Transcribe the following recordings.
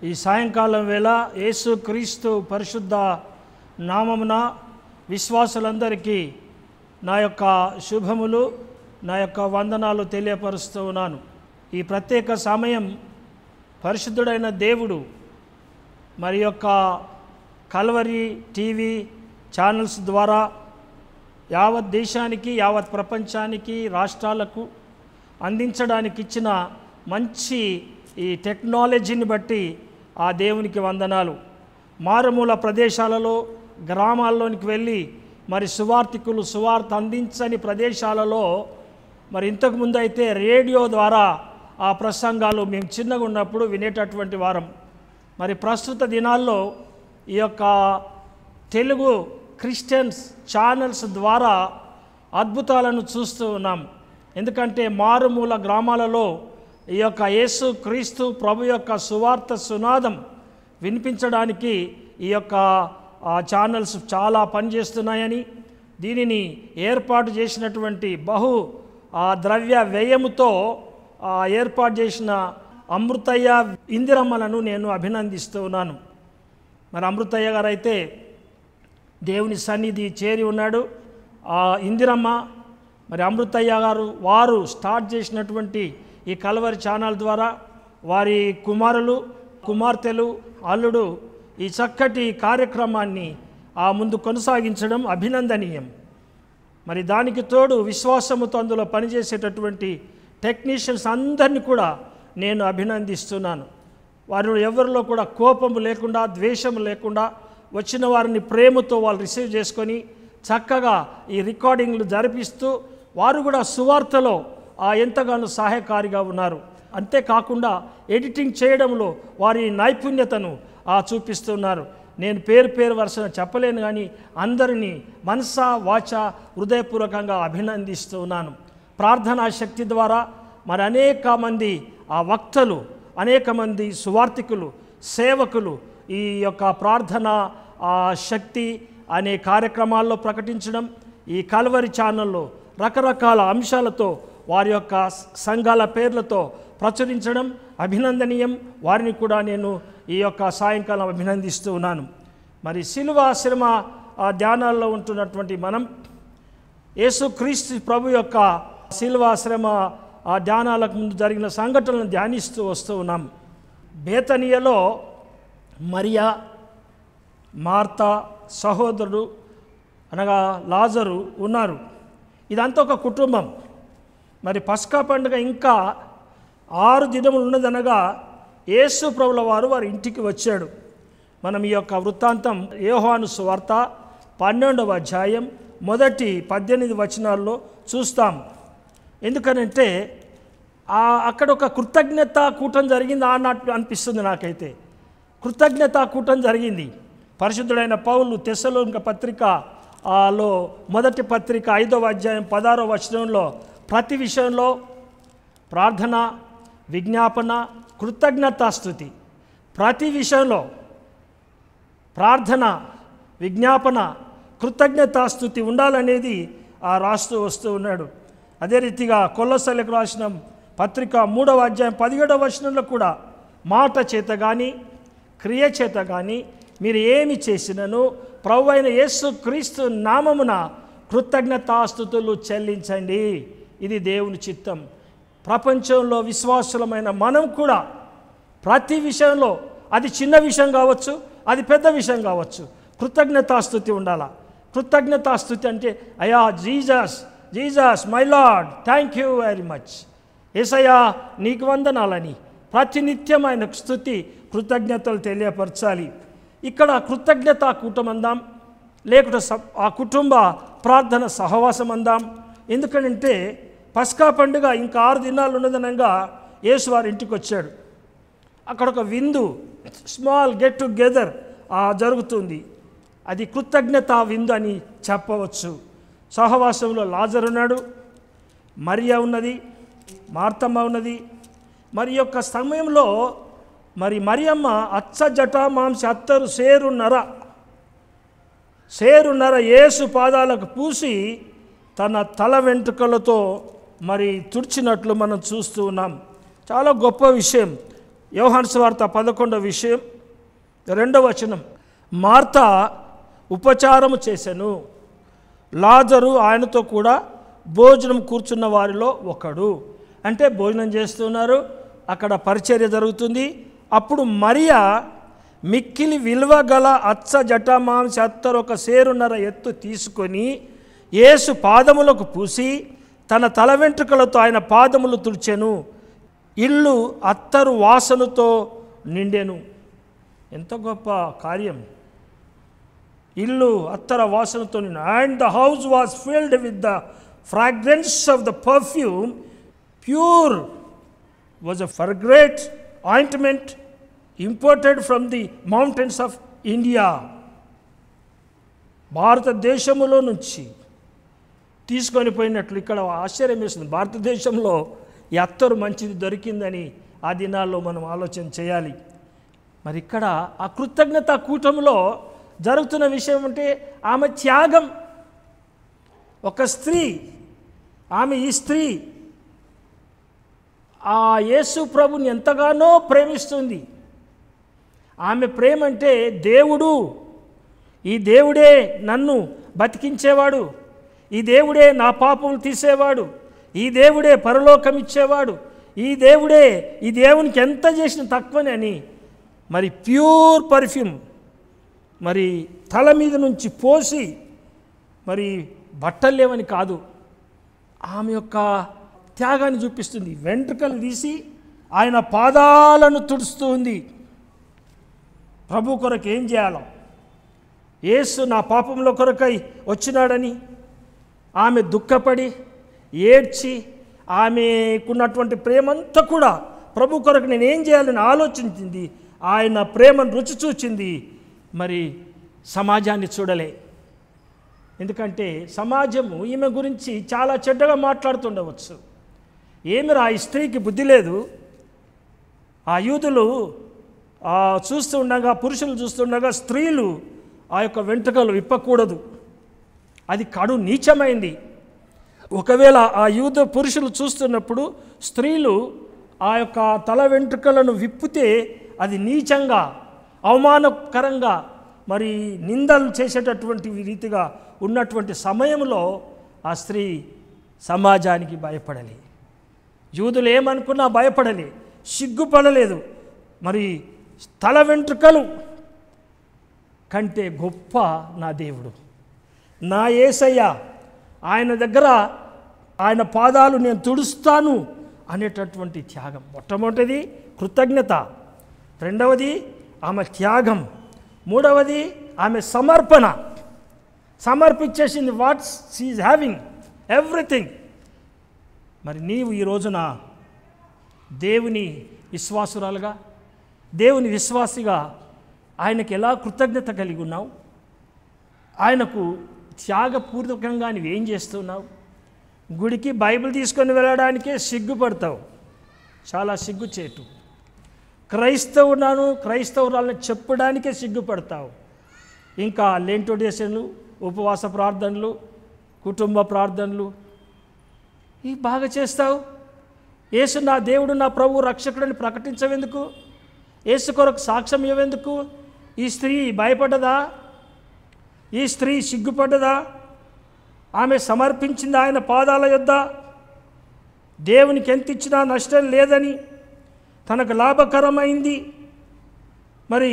ఈ సాయంకాలం వేళ యేసుక్రీస్తు పరిశుద్ధ నామమున విశ్వాసులందరికీ నా యొక్క శుభములు, నా యొక్క వందనాలు తెలియపరుస్తూ ఉన్నాను. ఈ ప్రత్యేక సమయం పరిశుద్ధుడైన దేవుడు మరి యొక్క కల్వరి టీవీ ఛానల్స్ ద్వారా యావత్ దేశానికి, యావత్ ప్రపంచానికి, రాష్ట్రాలకు అందించడానికి ఇచ్చిన మంచి ఈ టెక్నాలజీని బట్టి ఆ దేవునికి వందనాలు. మారుమూల ప్రదేశాలలో, గ్రామాల్లోనికి వెళ్ళి మరి సువార్థికులు సువార్త అందించని ప్రదేశాలలో మరి ఇంతకుముందు అయితే రేడియో ద్వారా ఆ ప్రసంగాలు మేము చిన్నగా ఉన్నప్పుడు వినేటటువంటి వారం. మరి ప్రస్తుత దినాల్లో ఈ యొక్క తెలుగు క్రిస్టియన్స్ ఛానల్స్ ద్వారా అద్భుతాలను చూస్తూ ఉన్నాం. ఎందుకంటే మారుమూల గ్రామాలలో ఈ యొక్క యేసు క్రీస్తు ప్రభు యొక్క సువార్త సునాదం వినిపించడానికి ఈ యొక్క ఛానల్స్ చాలా పనిచేస్తున్నాయని, దీనిని ఏర్పాటు చేసినటువంటి బహు ద్రవ్య వ్యయముతో ఏర్పాటు చేసిన అమృతయ్య ఇందిరమ్మలను నేను అభినందిస్తూ ఉన్నాను. మరి అమృతయ్య గారు అయితే దేవుని సన్నిధి చేరి ఉన్నాడు. ఇందిరమ్మ మరి అమృతయ్య గారు వారు స్టార్ట్ చేసినటువంటి ఈ కల్వరి ఛానల్ ద్వారా వారి కుమారులు, కుమార్తెలు, అల్లుడు ఈ చక్కటి కార్యక్రమాన్ని ముందు కొనసాగించడం అభినందనీయం. మరి దానికి తోడు విశ్వాసముతో అందులో పనిచేసేటటువంటి టెక్నీషియన్స్ అందరినీ కూడా నేను అభినందిస్తున్నాను. వారు ఎవరిలో కూడా కోపము లేకుండా, ద్వేషము లేకుండా వచ్చిన వారిని ప్రేమతో వాళ్ళు రిసీవ్ చేసుకొని చక్కగా ఈ రికార్డింగ్లు జరిపిస్తూ వారు కూడా సువార్తలో ఎంతగానో సహాయకారిగా ఉన్నారు. అంతేకాకుండా ఎడిటింగ్ చేయడంలో వారి నైపుణ్యతను చూపిస్తున్నారు. నేను పేరు వరుసన చెప్పలేను, కానీ అందరినీ మనస వాచ హృదయపూర్వకంగా అభినందిస్తూ ఉన్నాను. ప్రార్థనా శక్తి ద్వారా మరి అనేక మంది వక్తలు, అనేక మంది సువార్థికులు, సేవకులు ఈ యొక్క ప్రార్థన శక్తి అనే కార్యక్రమాల్లో ప్రకటించడం, ఈ కల్వరి ఛానల్లో రకరకాల అంశాలతో వారి యొక్క సంఘాల పేర్లతో ప్రచురించడం అభినందనీయం. వారిని కూడా నేను ఈ యొక్క సాయంకాలం అభినందిస్తూ ఉన్నాను. మరి శిలువ శ్రమ ధ్యానాల్లో ఉంటున్నటువంటి మనం యేసుక్రీస్తు ప్రభు యొక్క శిలువ శ్రమ ధ్యానాలకు ముందు జరిగిన సంఘటనలను ధ్యానిస్తూ వస్తూ ఉన్నాం. బేతనియలో మరియా, మార్తా, సహోదరుడు అనగా లాజరు ఉన్నారు. ఇదంతా ఒక కుటుంబం. మరి పస్కా పండుగ ఇంకా 6 దినములు ఉన్నదనగా యేసు ప్రభుల వారి ఇంటికి వచ్చాడు. మనం ఈ యొక్క వృత్తాంతం యోహాను సువార్త 12వ అధ్యాయం మొదటి 18 వచనాల్లో చూస్తాం. ఎందుకనంటే అక్కడ ఒక కృతజ్ఞతా కూటం జరిగింది అన్నట్టు అనిపిస్తుంది నాకైతే. కృతజ్ఞతా కూటం జరిగింది. పరిశుద్ధుడైన పౌలు తెస్సలోనిక పత్రికలో మొదటి పత్రిక 5వ అధ్యాయం 16వ వచనంలో ప్రతి విషయంలో ప్రార్థన, విజ్ఞాపన, కృతజ్ఞతాస్తుతి, ప్రతి విషయంలో ప్రార్థన, విజ్ఞాపన, కృతజ్ఞతాస్తుతి ఉండాలనేది రాస్తూ వస్తూ ఉన్నాడు. అదే రీతిగా కొలొస్సీలకు రాసిన పత్రిక 3వ అధ్యాయం 17వ వచనంలో కూడా మాట చేత కానీ క్రియ చేత కానీ మీరు ఏమి చేసినను ప్రభువైన యేసు క్రీస్తు నామమున కృతజ్ఞతాస్తుతులు చెల్లించండి. ఇది దేవుని చిత్తం. ప్రపంచంలో విశ్వాసులమైన మనం కూడా ప్రతి విషయంలో, అది చిన్న విషయం కావచ్చు, అది పెద్ద విషయం కావచ్చు, కృతజ్ఞతాస్తుతి ఉండాలా. కృతజ్ఞతాస్తుతి అంటే అయ్యా Jesus Jesus my lord, thank you very much, యేసయ్యా నీకు వందనాలని ప్రతినిత్యం ఆయనకు స్తుతి కృతజ్ఞతలు తెలియపరచాలి. ఇక్కడ కృతజ్ఞతా కూటం అందాం, లేకుంటే ఆ కుటుంబ ప్రార్థన సహవాసం అందాం. ఎందుకంటే పస్కా పండుగ ఇంకా 6 దినాలు ఉన్నదనంగా యేసు వారి ఇంటికి వచ్చాడు. అక్కడ ఒక విందు, స్మాల్ గెట్ టుగెదర్ జరుగుతుంది. అది కృతజ్ఞతా విందు అని చెప్పవచ్చు. సహవాసంలో లాజరు ఉన్నాడు, మరియా ఉన్నది, మార్తమ్మ ఉన్నది. మరి యొక్క సమయంలో మరి మరియమ్మ అచ్చ జటామాంస అత్తరు సేరున్నర యేసు పాదాలకు పూసి తన తల వెంట్రుకలతో మరి తుడిచినట్లు మనం చూస్తూ ఉన్నాం. చాలా గొప్ప విషయం. యోహాను సువార్త 11వ విషయం 2వ వచనం. మార్త ఉపచారము చేసెను, లాజరు ఆయనతో కూడా భోజనం కూర్చున్న వారిలో ఒకడు. అంటే భోజనం చేస్తున్నారు, అక్కడ పరిచర్య జరుగుతుంది. అప్పుడు మరియా మిక్కిలి విలువ గల అచ్చ జటామాంసి అత్తరు 1 సేరున్నర ఎత్తు తీసుకొని యేసు పాదములకు పూసి తన తల వెంట్రుకలతో ఆయన పాదములు తుడిచెను. ఇల్లు అత్తరు వాసనతో నిండెను. ఎంత గొప్ప కార్యం! ఇల్లు అత్తర వాసనతో నిండు. And the house was filled with the fragrance of the perfume pure was a fragrant ointment imported from the mountains of India. భారతదేశములో నుంచి తీసుకొని పోయినట్లు ఇక్కడ ఆశ్చర్యం వేస్తుంది. భారతదేశంలో ఈ అత్తరు మంచిది దొరికిందని ఆ దినాల్లో మనం ఆలోచన చేయాలి. మరి ఇక్కడ ఆ కృతజ్ఞత కూటమిలో జరుగుతున్న విషయం అంటే ఆమె త్యాగం. ఒక స్త్రీ, ఈ స్త్రీ ఆ యేసు ప్రభుని ఎంతగానో ప్రేమిస్తుంది. ఆమె ప్రేమ అంటే దేవుడు, ఈ దేవుడే నన్ను బతికించేవాడు, ఈ దేవుడే నా పాపములు తీసేవాడు, ఈ దేవుడే పరలోకం ఇచ్చేవాడు, ఈ దేవుడే, ఈ దేవునికి ఎంత చేసిన తక్కువని అని మరి ప్యూర్ పర్ఫ్యూమ్ మరి తల మీద నుంచి పోసి, మరి బట్టలు లేవని కాదు, ఆమె యొక్క త్యాగాన్ని చూపిస్తుంది. వెంట్రుకలు తీసి ఆయన పాదాలను తుడుస్తూ ఉంది. ప్రభు కొరకు ఏం చేయాలో, యేసు నా పాపంలో కొరకై వచ్చినాడని ఆమె దుఃఖపడి ఏడ్చి ఆమెకున్నటువంటి ప్రేమంతా కూడా ప్రభు కొరకు నేను ఏం చేయాలని ఆలోచించింది. ఆయన ప్రేమను రుచి చూచింది. మరి సమాజాన్ని చూడలే. ఎందుకంటే సమాజము ఈమె గురించి చాలా చెడ్డగా మాట్లాడుతుండవచ్చు. ఏమిరా ఈ స్త్రీకి బుద్ధి లేదు, ఆ యూదులు చూస్తూ ఉండగా, పురుషులు చూస్తుండగా స్త్రీలు ఆ యొక్క వెంట్రుకలు విప్పకూడదు, అది కడు నీచమైంది. ఒకవేళ ఆ యూద పురుషులు చూస్తున్నప్పుడు స్త్రీలు ఆ యొక్క తల వెంట్రుకలను విప్పితే అది నీచంగా, అవమానకరంగా, మరి నిందలు చేసేటటువంటి రీతిగా ఉన్నటువంటి సమయంలో ఆ స్త్రీ సమాజానికి భయపడలే. యూదులు ఏమనుకున్నా భయపడలే, సిగ్గుపడలేదు. మరి తల వెంట్రుకలు కంటే గొప్ప నా దేవుడు, నా యేసయ్య, ఆయన దగ్గర ఆయన పాదాలు నేను తుడుస్తాను అనేటటువంటి త్యాగం. మొట్టమొదటిది కృతజ్ఞత, రెండవది ఆమె త్యాగం, మూడవది ఆమె సమర్పణ. సమర్పించేసింది. What she is having everything. మరి నీవు ఈ రోజున దేవుని విశ్వాసురాలుగా, దేవుని విశ్వాసిగా ఆయనకి ఎలా కృతజ్ఞత కలిగి ఉన్నావు? ఆయనకు త్యాగపూర్వకంగా నువ్వేం చేస్తున్నావు? గుడికి బైబిల్ తీసుకొని వెళ్ళడానికే సిగ్గుపడతావు, చాలా సిగ్గుచేటు. క్రైస్తవురాలను చెప్పడానికే సిగ్గుపడతావు. ఇంకా లెంట్ డేషన్లు, ఉపవాస ప్రార్థనలు, కుటుంబ ప్రార్థనలు ఇవి బాగా చేస్తావు. యేసు నా దేవుడు, నా ప్రభు, రక్షకుడిని ప్రకటించవెందుకు? యేసు కొరకు సాక్ష్యం ఇవ్వెందుకు? ఈ స్త్రీ భయపడ్డదా? ఈ స్త్రీ సిగ్గుపడ్డదా? ఆమె సమర్పించింది ఆయన పాదాల యొద్ద. దేవునికి ఎంత ఇచ్చినా నష్టం లేదని, తనకు లాభకరమైంది మరి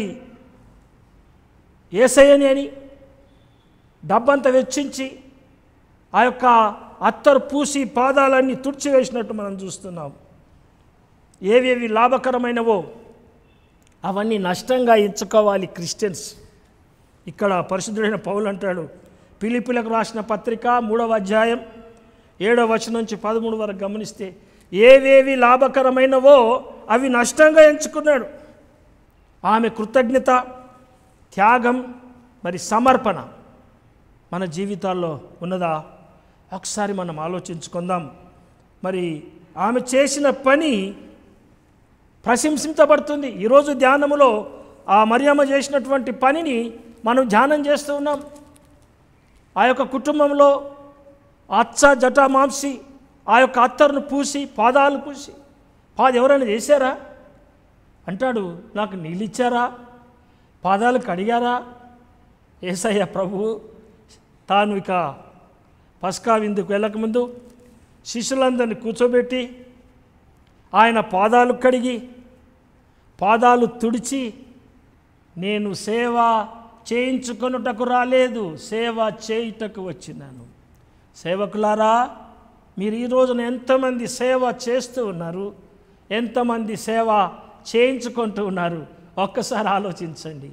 యేసయ్యని అని డబ్బంతా వెచ్చించి ఆ యొక్క అత్తరు పూసి పాదాలన్నీ తుడిచివేసినట్టు మనం చూస్తున్నాం. ఏవేవి లాభకరమైనవో అవన్నీ నష్టంగా ఎంచుకోవాలి క్రిస్టియన్స్. ఇక్కడ పరిశుద్ధుడైన పౌలు అంటాడు, ఫిలిప్పీలకు రాసిన పత్రిక 3వ అధ్యాయం 7వ వచనం నుంచి 13 వరకు గమనిస్తే, ఏవేవి లాభకరమైనవో అవి నష్టంగా ఎంచుకున్నాడు. ఆమె కృతజ్ఞత, త్యాగం, మరి సమర్పణ మన జీవితాల్లో ఉన్నదా? ఒకసారి మనం ఆలోచించుకుందాం. మరి ఆమె చేసిన పని ప్రశంసించబడుతుంది. ఈరోజు ధ్యానములో ఆ మరియమ్మ చేసినటువంటి పనిని మనం ధ్యానం చేస్తూ ఉన్నాం. ఆ యొక్క కుటుంబంలో అచ్చ జటామాంసి ఆ యొక్క అత్తరును పూసి, పాదాలు పూసి, ఎవరైనా చేశారా? అంటాడు, నాకు నీళ్ళు ఇచ్చారా, పాదాలు కడిగారా? యేసయ్య ప్రభువు తాను ఇక పస్కా విందుకు వెళ్ళకముందు శిష్యులందరినీ కూర్చోబెట్టి ఆయన పాదాలు కడిగి పాదాలు తుడిచి, నేను సేవ చేయించుకొనుటకు రాలేదు, సేవ చేయుటకు వచ్చినాను. సేవకులారా, మీరు ఈ రోజున ఎంతమంది సేవ చేస్తూ ఉన్నారు, ఎంతమంది సేవ చేయించుకుంటూ ఉన్నారు, ఒక్కసారి ఆలోచించండి.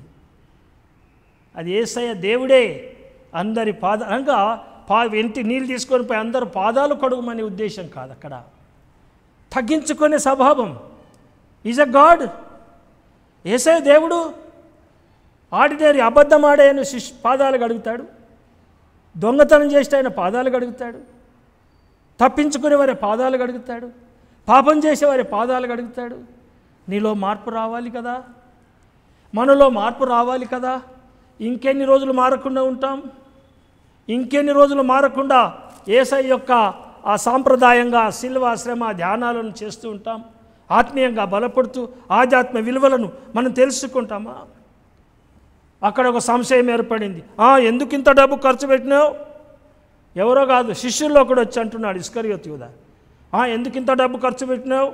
అది యేసయ్య దేవుడే అందరి అనగా వెంటి నీళ్ళు తీసుకొని పోయి అందరు పాదాలు కడుగుమనే ఉద్దేశం కాదు. అక్కడ తగ్గించుకునే స్వభావం. Is a God. యేసయ్య దేవుడు. ఆర్డినరీ అబద్ధం ఆడే ఆయన పాదాలు కడుగుతాడు, దొంగతనం చేస్తే ఆయన పాదాలు కడుగుతాడు, తప్పించుకునే వారి పాదాలు కడుగుతాడు, పాపం చేసేవారి పాదాలు కడుగుతాడు. నీలో మార్పు రావాలి కదా, మనలో మార్పు రావాలి కదా. ఇంకెన్ని రోజులు మారకుండా ఉంటాం? ఇంకెన్ని రోజులు మారకుండా యేసయ్య యొక్క ఆ సాంప్రదాయంగా శిల్వ శ్రమ ధ్యానాలను చేస్తూ ఉంటాం? ఆత్మీయంగా బలపడుతూ ఆధ్యాత్మ విలువలను మనం తెలుసుకుంటామా? అక్కడ ఒక సంశయం ఏర్పడింది. ఎందుకు ఇంత డబ్బు ఖర్చు పెట్టినావు? ఎవరో కాదు, శిష్యుల్లో కూడా వచ్చి అంటున్నాడు ఇస్కరియోతు యూదా, ఎందుకు ఇంత డబ్బు ఖర్చు పెట్టినావు?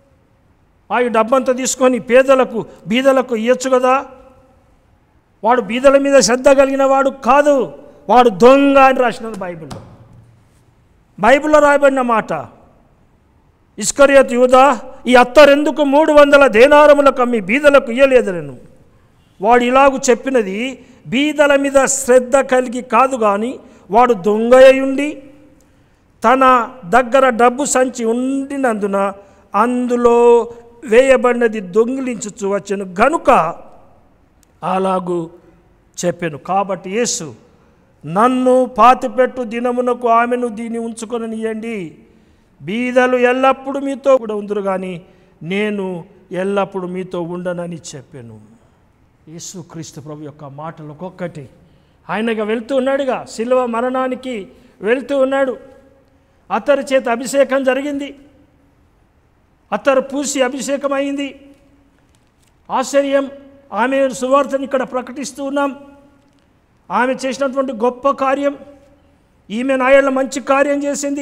ఈ డబ్బంతా తీసుకొని పేదలకు బీదలకు ఇవ్వచ్చు కదా. వాడు బీదల మీద శ్రద్ధ కలిగిన వాడు కాదు, వాడు దొంగ అని రాసినది బైబిల్లో రాయబడిన మాట. ఇస్కరియోతు యూదా, ఈ అత్తరెందుకు 300 దేనారములకు అమ్మి బీదలకు ఇయ్యలేదనను. వాడు ఇలాగూ చెప్పినది బీదల మీద శ్రద్ధ కలిగి కాదు, కానీ వాడు దొంగయుండి తన దగ్గర డబ్బు సంచి ఉండినందున అందులో వేయబడినది దొంగిలించుచు వచ్చెను గనుక అలాగూ చెప్పాను. కాబట్టి యేసు, నన్ను పాతిపెట్టు దినమునకు ఆమెను దీన్ని ఉంచుకొననియండి. బీదలు ఎల్లప్పుడూ మీతో కూడా ఉందరు, కానీ నేను ఎల్లప్పుడూ మీతో ఉండనని చెప్పాను. యేసు క్రీస్తు ప్రభు యొక్క మాటలు ఒక్కొక్కటి. ఆయనగా వెళ్తూ ఉన్నాడుగా, శిలువ మరణానికి వెళ్తూ ఉన్నాడు. అతరి చేత అభిషేకం జరిగింది, అతరు పూసి అభిషేకం అయింది. ఆశ్చర్యం. ఆమె సువార్తను ఇక్కడ ప్రకటిస్తూ ఉన్నాం. ఆమె చేసినటువంటి గొప్ప కార్యం, ఈమె నాయళ్ళ మంచి కార్యం చేసింది.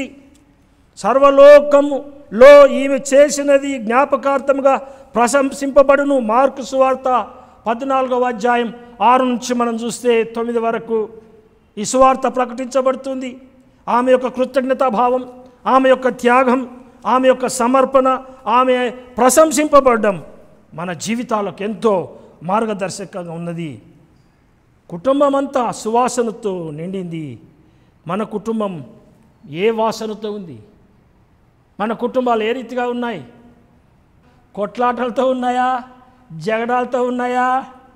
సర్వలోకములో ఈమె చేసినది జ్ఞాపకార్థముగా ప్రశంసింపబడును. మార్కు సువార్త 14వ అధ్యాయం 6 నుంచి మనం చూస్తే 9 వరకు ఈ సువార్త ప్రకటించబడుతుంది. ఆమె యొక్క కృతజ్ఞతాభావం, ఆమె యొక్క త్యాగం, ఆమె యొక్క సమర్పణ, ఆమె ప్రశంసింపబడడం మన జీవితాలకు ఎంతో మార్గదర్శకంగా ఉన్నది. కుటుంబం అంతా సువాసనతో నిండింది. మన కుటుంబం ఏ వాసనతో ఉంది? మన కుటుంబాలు ఏ రీతిగా ఉన్నాయి? కొట్లాటలతో ఉన్నాయా? జగడాలతో ఉన్నాయా?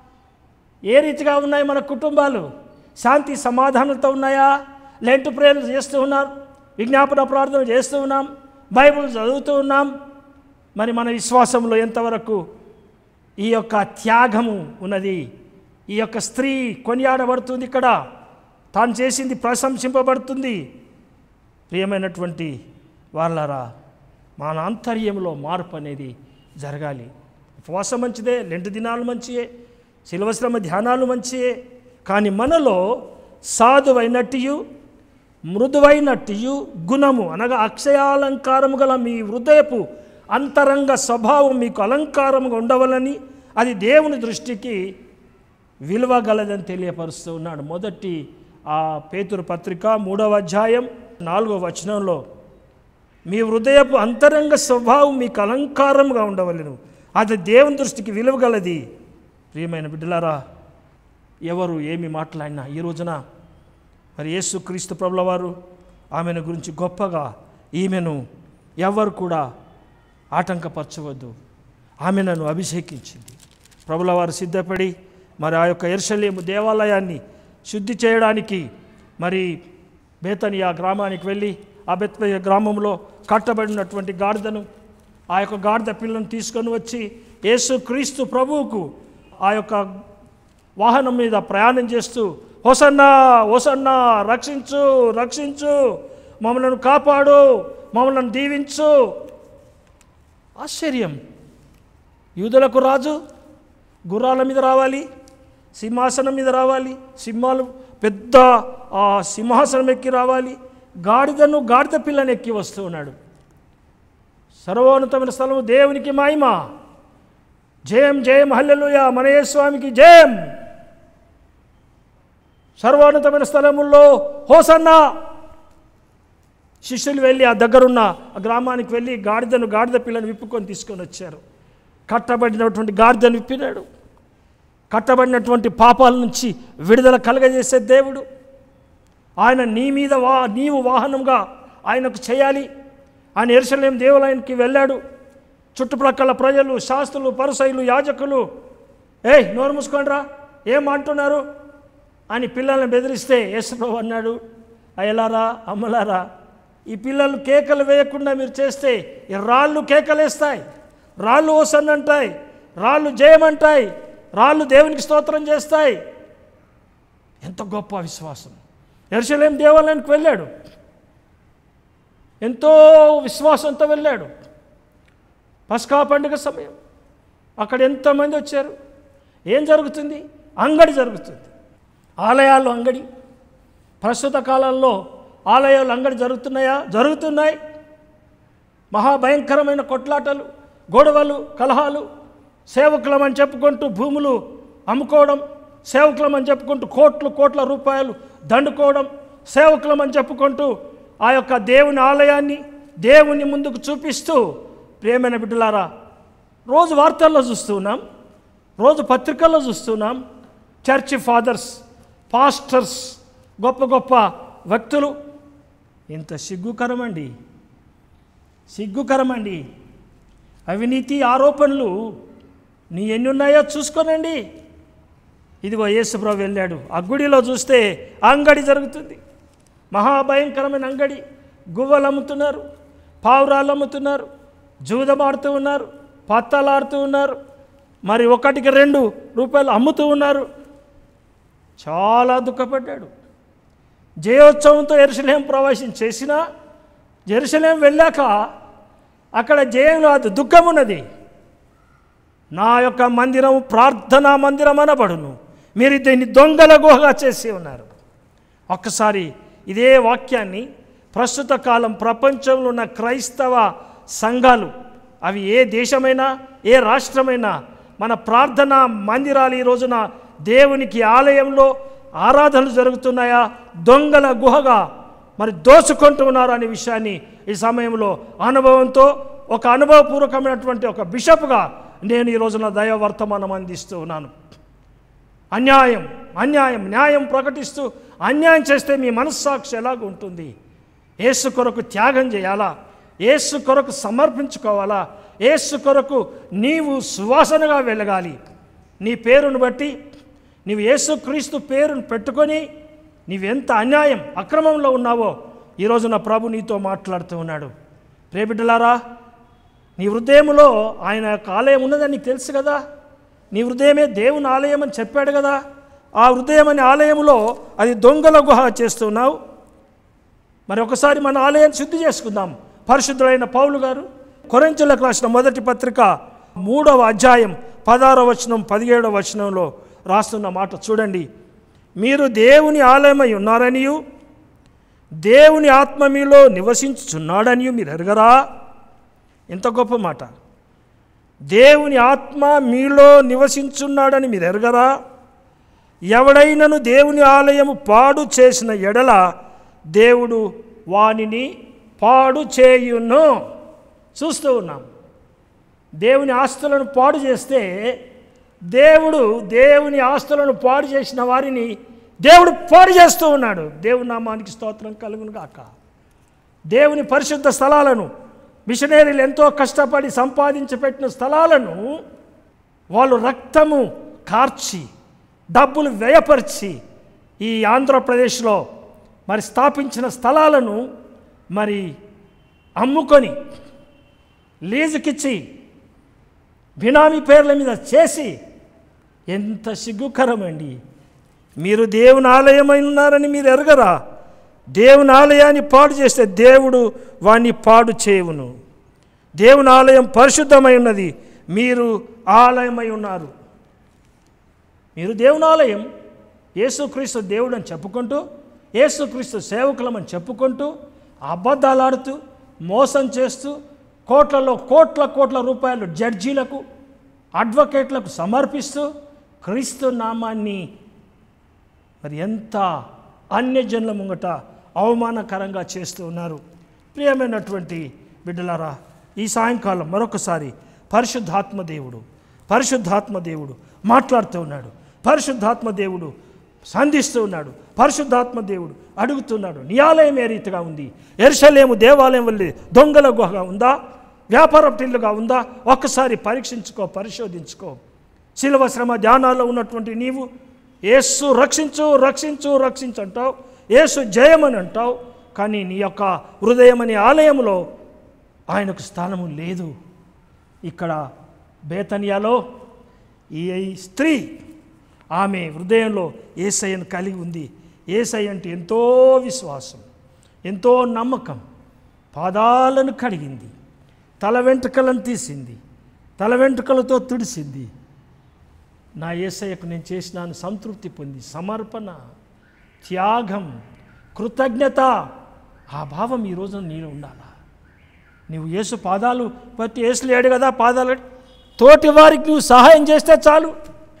ఏ రీతిగా ఉన్నాయి మన కుటుంబాలు? శాంతి సమాధానంతో ఉన్నాయా? లెంట్ ప్రేయర్లు చేస్తూ ఉన్నారు, విజ్ఞాపన ప్రార్థన చేస్తూ ఉన్నాం, బైబిల్ చదువుతూ ఉన్నాం. మరి మన విశ్వాసంలో ఎంతవరకు ఈ యొక్క త్యాగము ఉన్నది? ఈ యొక్క స్త్రీ కొనియాడబడుతుంది, ఇక్కడ తాను చేసింది ప్రశంసింపబడుతుంది. ప్రియమైనటువంటి వాళ్ళరా, మన ఆంతర్యంలో మార్పు అనేది జరగాలి. ఉపవాసం మంచిదే, లెంట్ దినాలు మంచియే, శిలువశ్రమ ధ్యానాలు మంచియే, కానీ మనలో సాధువైనట్టు మృదువైనట్టు గుణము అనగా అక్షయాలంకారము గల మీ హృదయపు అంతరంగ స్వభావం మీకు అలంకారముగా ఉండవలని, అది దేవుని దృష్టికి విలువ గలదని తెలియపరుస్తూ ఉన్నాడు. మొదటి పేతురు పత్రిక 3వ అధ్యాయం 4వ వచనంలో, మీ హృదయపు అంతరంగ స్వభావం మీకు అలంకారంగా ఉండవలను, అది దేవుని దృష్టికి విలువ గలది. ప్రియమైన బిడ్డలారా, ఎవరు ఏమి మాట్లాడినా ఈ రోజున మరి యేసు క్రీస్తు ప్రభుల వారు ఆమెను గురించి గొప్పగా, ఈమెను ఎవరు కూడా ఆటంకపరచవద్దు, ఆమె నన్ను అభిషేకించింది. ప్రభుల వారు సిద్ధపడి మరి ఆ యొక్క యెరూషలేము దేవాలయాన్ని శుద్ధి చేయడానికి మరి బేతనియా గ్రామానికి వెళ్ళి, ఆ బెత్లెహేము గ్రామంలో కట్టబడినటువంటి గాడిదను, ఆ యొక్క గాడిద పిల్లను తీసుకొని వచ్చి యేసు క్రీస్తు ప్రభువుకు ఆ యొక్క వాహనం మీద ప్రయాణం చేస్తూ, హోసన్నా హోసన్నా, రక్షించు రక్షించు, మమ్మల్ని కాపాడు, మమ్మల్ని దీవించు. ఆశ్చర్యం. యూదులకు రాజు గుర్రాల మీద రావాలి, సింహాసనం మీద రావాలి, సింహాలు పెద్ద సింహాసనం ఎక్కి రావాలి, గాడిద పిల్లని ఎక్కి వస్తూ ఉన్నాడు. సర్వోన్నతమైన స్థలము దేవునికి మహిమ, జయం జయం హల్లెలూయా, మన యేసు స్వామికి జయం. సర్వోన్నతమైన స్థలముల్లో హోసన్నా. శిష్యులు వెళ్ళి ఆ దగ్గరున్న ఆ గ్రామానికి వెళ్ళి గాడిద పిల్లని విప్పుకొని తీసుకొని వచ్చారు. కట్టబడినటువంటి గాడిదను విప్పినాడు. కట్టబడినటువంటి పాపాల నుంచి విడుదల కలగజేసే దేవుడు. ఆయన నీవు వాహనంగా ఆయనకు చేయాలి. ఆయన యెరూషలేము దేవాలయానికి వెళ్ళాడు. చుట్టుప్రక్కల ప్రజలు, శాస్త్రులు, పరిసయ్యులు, యాజకులు, నోరు మూసుకోండిరా, ఏం అంటున్నారు అని పిల్లల్ని బెదిరిస్తే యేసుప్రభువు అన్నాడు, అయ్యలారా, అమ్మలారా, ఈ పిల్లలు కేకలు వేయకుండా మీరు చేస్తే ఈ రాళ్ళు కేకలేస్తాయి, రాళ్ళు హోసన్నా అంటాయి, రాళ్ళు జయమంటాయి, రాళ్ళు దేవునికి స్తోత్రం చేస్తాయి. ఎంత గొప్ప విశ్వాసం! యెరూషలేము దేవాలయానికి వెళ్ళాడు, ఎంతో విశ్వాసంతో వెళ్ళాడు. పస్కా పండుగ సమయం అక్కడ ఎంతమంది వచ్చారు. ఏం జరుగుతుంది? అంగడి జరుగుతుంది. ఆలయాల్లో అంగడి. ప్రస్తుత కాలంలో ఆలయాలు అంగడి జరుగుతున్నాయా? జరుగుతున్నాయి. మహాభయంకరమైన కొట్లాటలు, గొడవలు, కలహాలు. సేవకులమని చెప్పుకుంటూ భూములు అమ్ముకోవడం, సేవకులమని చెప్పుకుంటూ కోట్ల రూపాయలు దండుకోవడం, సేవకులమని చెప్పుకుంటూ ఆ యొక్క దేవుని ఆలయాన్ని దేవుని ముందుకు చూపిస్తూ, ప్రియమైన బిడ్డలారా, రోజు వార్తల్లో చూస్తున్నాం, రోజు పత్రికల్లో చూస్తున్నాం. చర్చి ఫాదర్స్, పాస్టర్స్, గొప్ప గొప్ప వ్యక్తులు. ఇంత సిగ్గుకరమండి. అవినీతి ఆరోపణలు ఎన్ని ఉన్నాయో చూసుకోనండి. ఇదిగో యేసుప్రభువు వెళ్ళాడు. ఆ గుడిలో చూస్తే అంగడి జరుగుతుంది. మహాభయంకరమైన అంగడి. గువ్వలు అమ్ముతున్నారు, పావురాలు అమ్ముతున్నారు, జూదమాడుతూ ఉన్నారు, పత్తలాడుతూ ఉన్నారు, మరి 1కి 2 రూపాయలు అమ్ముతూ ఉన్నారు. చాలా దుఃఖపడ్డాడు. జయోత్సవంతో యెరూషలేము ప్రవేశం చేసినా, యెరూషలేము వెళ్ళాక అక్కడ జయం కాదు, దుఃఖం ఉన్నది. నా యొక్క మందిరం ప్రార్థనా మందిరం అనబడును, మీరు దీన్ని దొంగల గుహగా చేసి ఉన్నారు. ఒక్కసారి ఇదే వాక్యాన్ని ప్రస్తుత కాలం ప్రపంచంలో ఉన్న క్రైస్తవ సంఘాలు, అవి ఏ దేశమైనా ఏ రాష్ట్రమైనా, మన ప్రార్థనా మందిరాలు ఈ రోజున దేవునికి ఆలయంలో ఆరాధనలు జరుగుతున్నాయా, దొంగల గుహగా మరి దోచుకుంటూ ఉన్నారు అనే విషయాన్ని ఈ సమయంలో అనుభవంతో, ఒక అనుభవపూర్వకమైనటువంటి ఒక బిషప్గా నేను ఈ రోజున దైవ వర్తమానం అందిస్తూ ఉన్నాను. అన్యాయం, న్యాయం ప్రకటిస్తూ అన్యాయం చేస్తే మీ మనస్సాక్షి ఎలాగ ఉంటుంది? యేసు కొరకు త్యాగం చేయాలా? యేసు కొరకు సమర్పించుకోవాలా? యేసు కొరకు నీవు సువాసనగా వెలగాలి. నీ పేరును బట్టి నీవు యేసుక్రీస్తు పేరును పెట్టుకొని నీవెంత అన్యాయం, అక్రమంలో ఉన్నావో ఈ రోజున ప్రభు నీతో మాట్లాడుతూ ఉన్నాడు. ప్రియబిడ్డలారా, నీ హృదయములో ఆయన యొక్క ఆలయం ఉన్నదని నీకు తెలుసు కదా. నీ హృదయమే దేవుని ఆలయం అని చెప్పాడు కదా. ఆ హృదయం అనే ఆలయంలో అది దొంగల గుహ చేస్తున్నావు. మరి ఒకసారి మన ఆలయాన్ని శుద్ధి చేసుకుందాం. పరిశుద్ధులైన పౌలు గారు కొరింథీయులకు రాసిన మొదటి పత్రిక 3వ అధ్యాయం 16వ వచనం 17వ వచనంలో రాస్తున్న మాట చూడండి. మీరు దేవుని ఆలయమై ఉన్నారనియు దేవుని ఆత్మ మీలో నివసించుచున్నాడనియు మీరు ఎరగరా? ఎంత గొప్ప మాట! దేవుని ఆత్మ మీలో నివసించున్నాడని మీరు ఎరగరా? ఎవడైనను దేవుని ఆలయము పాడు చేసిన ఎడల దేవుడు వానిని పాడు చేయును. చూస్తూ ఉన్నాం. దేవుని ఆస్తులను పాడు చేస్తే దేవుడు దేవుని ఆస్తులను పాడు చేసిన వారిని దేవుడు పాడు చేస్తూ ఉన్నాడు. దేవుని నామానికి స్తోత్రం కలుగును గాక. దేవుని పరిశుద్ధ స్థలాలను, మిషనరీలు ఎంతో కష్టపడి సంపాదించి పెట్టిన స్థలాలను వాళ్ళు రక్తము కార్చి డబ్బులు వ్యయపరిచి ఈ ఆంధ్రప్రదేశ్లో మరి స్థాపించిన స్థలాలను మరి అమ్ముకొని లీజుకిచ్చి బినామీ పేర్ల మీద చేసి, ఎంత సిగ్గుకరమండి! మీరు దేవుని ఆలయమై ఉన్నారని మీరు ఎరగరా? దేవుని ఆలయాన్ని పాడు చేస్తే దేవుడు వాణ్ణి పాడు చేయును. దేవుని ఆలయం పరిశుద్ధమై ఉన్నది, మీరు ఆలయమై ఉన్నారు. మీరు దేవుని ఆలయం. యేసుక్రీస్తు దేవుడు అని చెప్పుకుంటూ, యేసుక్రీస్తు సేవకులమని చెప్పుకుంటూ, అబద్ధాలాడుతూ, మోసం చేస్తూ, కోట్ల రూపాయలు జడ్జీలకు, అడ్వకేట్లకు సమర్పిస్తూ క్రీస్తు నామాన్ని మరి ఎంత అన్యజనుల ముంగట అవమానకరంగా చేస్తూ ఉన్నారు. ప్రియమైనటువంటి బిడ్డలారా, ఈ సాయంకాలం మరొకసారి పరిశుద్ధాత్మ దేవుడు మాట్లాడుతూ ఉన్నాడు. పరిశుద్ధాత్మ దేవుడు సంధిస్తూ ఉన్నాడు. పరిశుద్ధాత్మ దేవుడు అడుగుతున్నాడు, నీ ఆలయం ఏ రీతిగా ఉంది? యెరూషలేము దేవాలయం వల్ల దొంగల గుహగా ఉందా? వ్యాపారటిల్లుగా ఉందా? ఒక్కసారి పరీక్షించుకో, పరిశోధించుకో. శిలువ శ్రమ ధ్యానాల్లో ఉన్నటువంటి నీవు యేసు రక్షించు అంటావు, యేసు జయమని అంటావు, కానీ నీ యొక్క హృదయం అనే ఆలయంలో ఆయనకు స్థానము లేదు. ఇక్కడ బేతనియాలో ఈ స్త్రీ ఆమె హృదయంలో యేసయ్యను కలిగి ఉంది. యేసయ్య అంటే ఎంతో విశ్వాసం, ఎంతో నమ్మకం. పాదాలను కడిగింది, తల వెంట్రుకలను తీసింది, తల వెంట్రుకలతో తుడిసింది. నా యేసయ్యకు నేను చేసినాను సంతృప్తి పొంది, సమర్పణ, త్యాగం, కృతజ్ఞత, ఆ భావం ఈరోజు నీలో ఉండాలా. నువ్వు యేసు పాదాలు బట్టి యేసు లేడు కదా, పాదాలు తోటి వారికి నువ్వు సహాయం చేస్తే చాలు,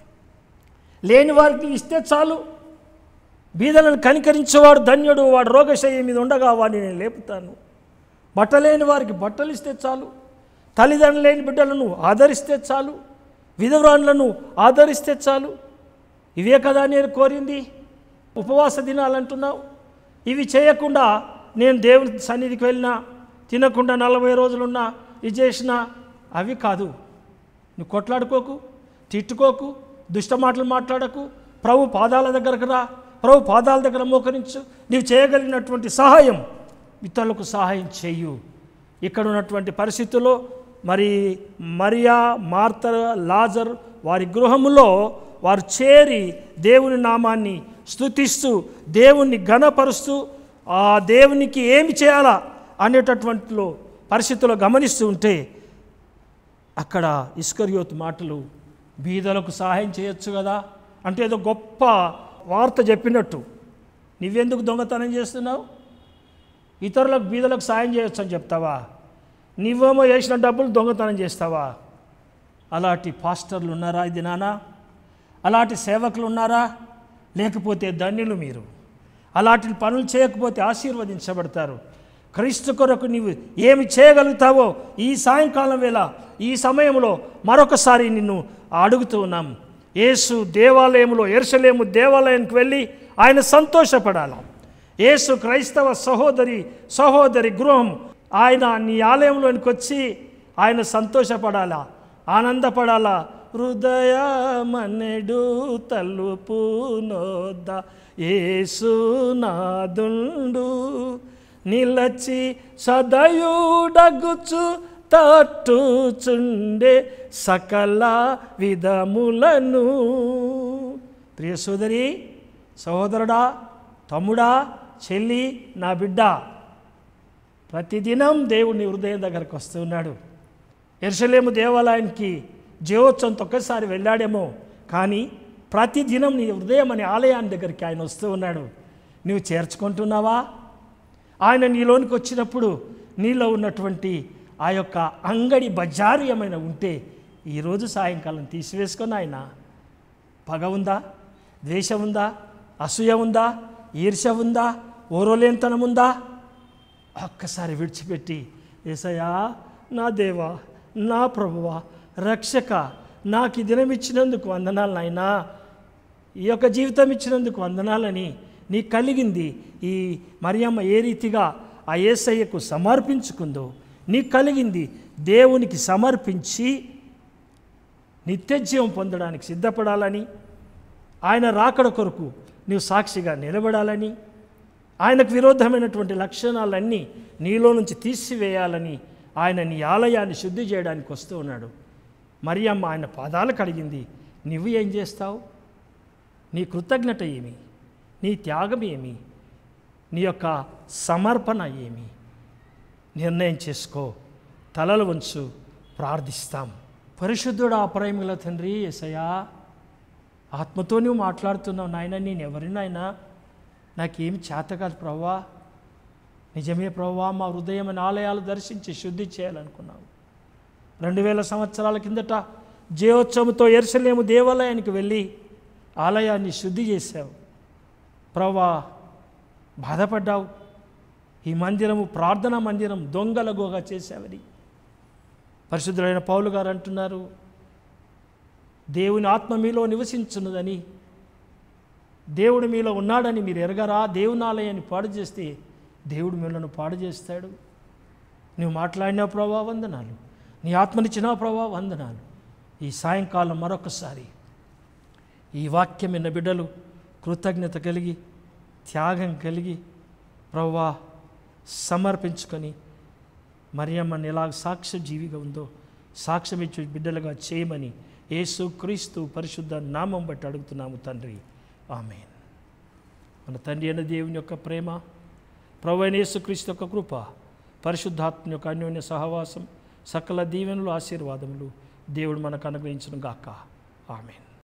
లేని వారికి నువ్వు ఇస్తే చాలు. బీదలను కనికరించేవాడు ధన్యుడు, వాడు రోగశయ్య మీద ఉండగా వాడిని నేను లేపుతాను. బట్టలేని వారికి బట్టలు ఇస్తే చాలు, తల్లిదండ్రులు లేని బిడ్డలను ఆదరిస్తే చాలు, విధవరాన్లను ఆదరిస్తే చాలు. ఇవే కదా నేను కోరింది. ఉపవాస దినాలంటున్నావు, ఇవి చేయకుండా నేను దేవుని సన్నిధికి వెళ్ళినా, తినకుండా 40 రోజులున్నా, ఇది చేసినా, అవి కాదు. నువ్వు కొట్లాడుకోకు, తిట్టుకోకు, దుష్ట మాటలు మాట్లాడకు. ప్రభు పాదాల దగ్గరకు రా, ప్రభు పాదాల దగ్గర మోకరించు. నీవు చేయగలిగినటువంటి సహాయం ఇతరులకు సహాయం చెయ్యు. ఇక్కడ ఉన్నటువంటి పరిస్థితుల్లో మరి మరియా, మార్త, లాజర్ వారి గృహములో వారు చేరి దేవుని నామాన్ని స్తుతిస్తూ, దేవుణ్ణి ఘనపరుస్తూ, ఆ దేవునికి ఏమి చేయాలా అనేటటువంటి పరిస్థితుల్లో గమనిస్తూ ఉంటే అక్కడ ఇస్కరియోతు మాటలు, బీదలకు సహాయం చేయొచ్చు కదా అంటే ఏదో గొప్ప వార్త చెప్పినట్టు. నువ్వెందుకు దొంగతనం చేస్తున్నావు? ఇతరులకు బీదలకు సాయం చేయొచ్చు అని చెప్తావా? నువ్వేమో వేసిన డబ్బులు దొంగతనం చేస్తావా? అలాంటి పాస్టర్లు ఉన్నారా ఇది నానా? అలాంటి సేవకులు ఉన్నారా? లేకపోతే ధన్యులు మీరు. అలాంటి పనులు చేయకపోతే ఆశీర్వదించబడతారు. క్రీస్తు కొరకు నీవు ఏమి చేయగలుగుతావో ఈ సాయంకాలం వేళ, ఈ సమయంలో మరొకసారి నిన్ను అడుగుతూ ఉన్నాం. యేసు దేవాలయంలో, యెరూషలేము దేవాలయానికి వెళ్ళి ఆయన సంతోషపడాలి. యేసు క్రైస్తవ సహోదరి గృహం, ఆయన నీ ఆలయంలోనికి వచ్చి ఆయన సంతోషపడాలా, ఆనందపడాలా. హృదయమనెడు తలుపు నోద్ద యేసు నాదుండు, నిలచి సదయుడగుచు తట్టుచుండే సకల విధములను. ప్రియ సోదరి, సహోదరుడా, తమ్ముడా, చెల్లి, నా బిడ్డ, ప్రతిదినం దేవుని హృదయం దగ్గరకు వస్తూ ఉన్నాడు. యెరూషలేము దేవాలయానికి జీవోత్సవంతో ఒక్కసారి వెళ్ళాడేమో, కానీ ప్రతిదినం నీ హృదయం అనే ఆలయాన్ని దగ్గరికి ఆయన వస్తూ ఉన్నాడు. నువ్వు చేర్చుకుంటున్నావా? ఆయన నీలోనికి వచ్చినప్పుడు నీలో ఉన్నటువంటి ఆ యొక్క అంగడి బజారు ఏమైనా ఉంటే ఈరోజు సాయంకాలం తీసివేసుకొని, ఆయన పగ ఉందా, ద్వేషం ఉందా, అసూయ ఉందా, ఈర్ష్య ఉందా, ఓరోలేనితనం ఉందా, ఒక్కసారి విడిచిపెట్టి, యేసయ్యా, నా దేవా, నా ప్రభువా, రక్షక, నాకు ఈ దినం ఇచ్చినందుకు వందనాలు నాయనా, ఈ యొక్క జీవితం ఇచ్చినందుకు వందనాలని నీ కలిగింది. ఈ మరియమ్మ ఏ రీతిగా ఆ యేసయ్యకు సమర్పించుకుందో, నీకు కలిగింది దేవునికి సమర్పించి నిత్యజీవం పొందడానికి సిద్ధపడాలని, ఆయన రాకడ కొరకు నీవు సాక్షిగా నిలబడాలని, ఆయనకు విరోధమైనటువంటి లక్షణాలన్నీ నీలో నుంచి తీసివేయాలని ఆయన నీ ఆలయాన్ని శుద్ధి చేయడానికి వస్తూ ఉన్నాడు. మరియమ్మ ఆయన పాదాలు కడిగింది. నువ్వు ఏం చేస్తావు? నీ కృతజ్ఞత ఏమి? నీ త్యాగం ఏమి? నీ యొక్క సమర్పణ ఏమి? నిర్ణయం చేసుకో. తలలు వంచు, ప్రార్థిస్తాం. పరిశుద్ధుడు ఆ ప్రేమగల తండ్రి యేసయ్యా, ఆత్మతో నువ్వు మాట్లాడుతున్నావు నాయన. నేను ఎవరినైనా నాకేమి చేత కాదు ప్రభువా. నిజమే ప్రభువా, మా హృదయం ఆలయాలు దర్శించి శుద్ధి చేయాలనుకున్నావు. 2000 సంవత్సరాల కిందట జయోత్సవంతో యెరూషలేము దేవాలయానికి వెళ్ళి ఆలయాన్ని శుద్ధి చేశావు ప్రభువా. బాధపడ్డావు. ఈ మందిరము ప్రార్థనా మందిరం దొంగల గోగా చేశావని. పరిశుద్ధులైన పౌలు గారు అంటున్నారు, దేవుని ఆత్మ మీలో నివసించున్నదని, దేవుడు మీలో ఉన్నాడని మీరు ఎరగరా? దేవుని ఆలయాన్ని పాడు చేస్తే దేవుడు మిమ్మల్ని పాడు చేస్తాడు. నువ్వు మాట్లాడినావు ప్రభా వందనాలు. నీ ఆత్మనిచ్చినావు ప్రభా వందనాలు. ఈ సాయంకాలం మరొకసారి ఈ వాక్యం విన్న బిడ్డలు కృతజ్ఞత కలిగి, త్యాగం కలిగి ప్రభువా సమర్పించుకొని మరియమ్మని ఎలాగ సాక్ష్య జీవిగా ఉందో సాక్ష్యం ఇచ్చే బిడ్డలుగా చేయమని యేసు క్రీస్తు పరిశుద్ధ నామం బట్టి అడుగుతున్నాము తండ్రి, ఆమేన్. మన తండ్రి అయిన దేవుని యొక్క ప్రేమ, ప్రభువైన యేసుక్రీస్తు యొక్క కృప, పరిశుద్ధాత్మ యొక్క అన్యోన్య సహవాసం, సకల దీవెనలు ఆశీర్వాదములు దేవుడు మనకు అనుగ్రహించును గాక. ఆమేన్.